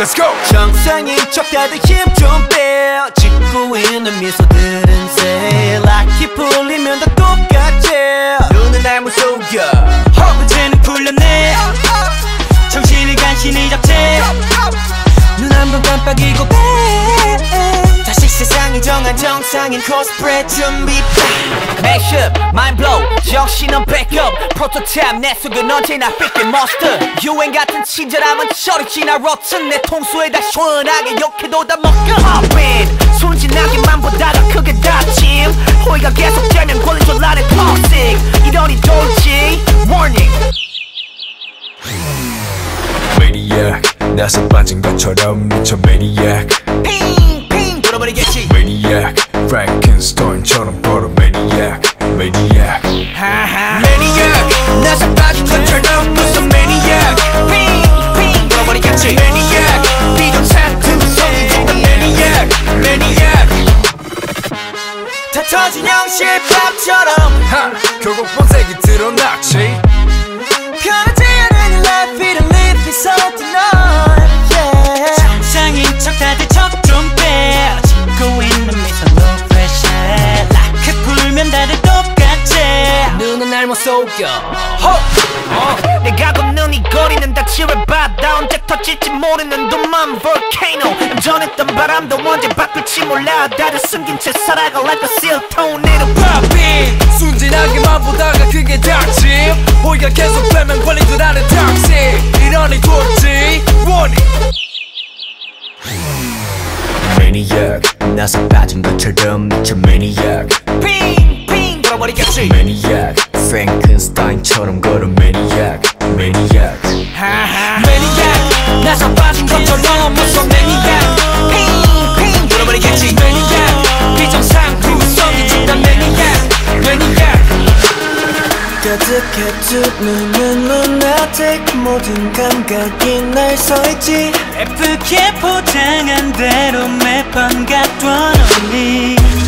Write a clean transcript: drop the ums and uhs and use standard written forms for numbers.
Let's go. 정상인 척 다들 힘 좀 빼. 짓고 있는 미소들은 새 락이 풀리면 다 똑같지. 눈은 날 무속여 문제는 풀렸네. 정신을 간신히 잡채. 눈 한 번 깜빡이고 빼. 다시 세상이 정한 정상인 코스프레 준비. Mashup, mind blow, 정신은 backup. 프로토타입 내 속은 언제나 삐끗 monster. 유행 같은 친절함은 저리 지나 rotten. 내 통수에 다 시원하게 욕해도 다 먹여. Pop in, 순진하게만 보다가 크게 다짐. 호의가 계속되면 권리졸라는 toxic. 이러니 돌지 warning. Maniac, 나서 빠진 것처럼 미쳐 Maniac. 핑핑 돌아버리겠지. Maniac, Frankenstein처럼 걸어 Maniac. Maniac, Maniac, 나서 빠진 것처럼 무슨 Maniac. 핑핑 돌아버리겠지. Maniac, 비정상 두성이 죽은 Maniac. Maniac, 다 터진 형실밥처럼 결국 본색이 드러났지. 편하지 않은 이 life it and live it so tonight. Yeah. 정상인 척 다들 척 좀 빼. 짓고 있는 미소 no pressure. 락을 풀면 다들 똑같지. 눈은 날 못 속여. 내가 걷는 이 거리는 다 지뢰바다. 언제 터질지 모르는 도만 volcano. 전했던 바람도 언제 바꿀지 몰라. 다들 숨긴 채 살아가 like a seal tornado. Pop in, 순진하게만 보다가 그게 닥침. 호의가 계속되면 걸린 줄 아는 toxic. 이러니 돌지 warning. Maniac, 나서 빠진 것처럼 미쳐 Maniac. 핑핑 돌아버리겠지. Maniac, Frankenstein처럼 걸어 Maniac. Maniac, Maniac, 나서 빠진 것처럼 무슨 Maniac. 핑핑 돌아버리겠지. Maniac, 비정상 구성이 죽던 Maniac. Maniac. 가득해 두 눈은 lunatic. 모든 감각이 날 서있지. 예쁘게 포장한 대로 매번 갖던 언니.